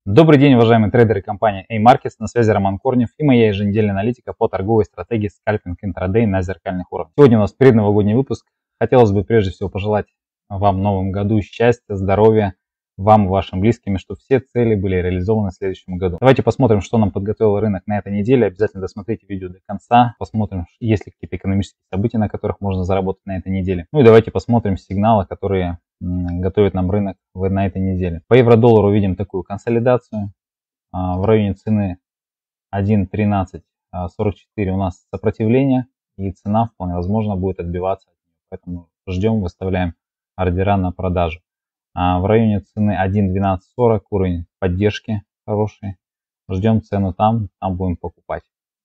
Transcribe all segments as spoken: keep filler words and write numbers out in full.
Добрый день, уважаемые трейдеры компании A-Markets, на связи Роман Корнев и моя еженедельная аналитика по торговой стратегии скальпинг интрадей на зеркальных уровнях. Сегодня у нас предновогодний выпуск. Хотелось бы прежде всего пожелать вам в новом году счастья, здоровья, вам и вашим близким, и чтобы все цели были реализованы в следующем году. Давайте посмотрим, что нам подготовил рынок на этой неделе. Обязательно досмотрите видео до конца. Посмотрим, есть ли какие-то экономические события, на которых можно заработать на этой неделе. Ну и давайте посмотрим сигналы, которые готовит нам рынок на этой неделе. По евро-доллару видим такую консолидацию. В районе цены один тринадцать сорок четыре у нас сопротивление, и цена вполне возможно будет отбиваться. Поэтому ждем, выставляем ордера на продажу. В районе цены один двенадцать сорок уровень поддержки хороший. Ждем цену там, там будем покупать.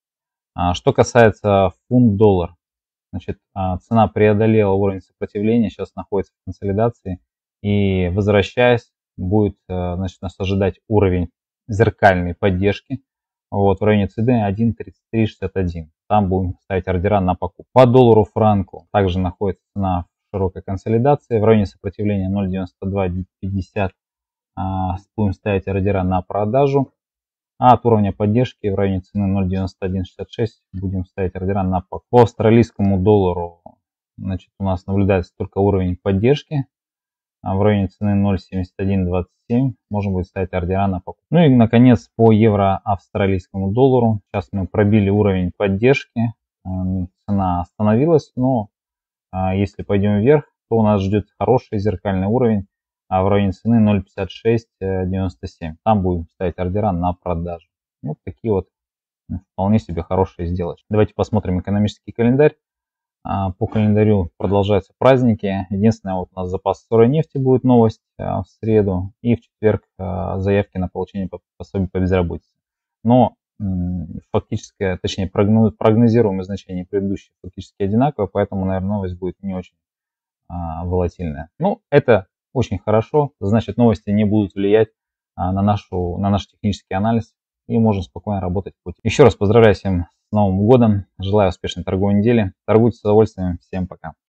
Что касается фунт-доллар. Значит, цена преодолела уровень сопротивления, сейчас находится в консолидации. И возвращаясь, будет, значит, нас ожидать уровень зеркальной поддержки. Вот, в районе цены один тридцать три шестьдесят один. Там будем ставить ордера на покупку. По доллару франку также находится цена в широкой консолидации. В районе сопротивления ноль девяносто два пятьдесят. Будем ставить ордера на продажу. А от уровня поддержки в районе цены ноль девяносто один шестьдесят шесть будем ставить ордера на покупку. По австралийскому доллару, значит, у нас наблюдается только уровень поддержки. А в районе цены ноль семьдесят один двадцать семь можно будет ставить ордера на покупку. Ну и наконец по евро-австралийскому доллару. Сейчас мы пробили уровень поддержки. Цена остановилась, но если пойдем вверх, то у нас ждет хороший зеркальный уровень. А в районе цены ноль пятьдесят шесть девяносто семь. Там будем ставить ордера на продажу. Вот такие вот вполне себе хорошие сделочки. Давайте посмотрим экономический календарь. По календарю продолжаются праздники. Единственное, вот у нас запас сырой нефти будет новость в среду. И в четверг заявки на получение пособий по безработице. Но фактическое, точнее прогнозируемое значение предыдущих фактически одинаково. Поэтому, наверное, новость будет не очень волатильная. Ну, это очень хорошо, значит, новости не будут влиять на, нашу, на наш технический анализ, и можем спокойно работать в пути. Еще раз поздравляю всем с Новым годом, желаю успешной торговой недели, торгуйте с удовольствием, всем пока.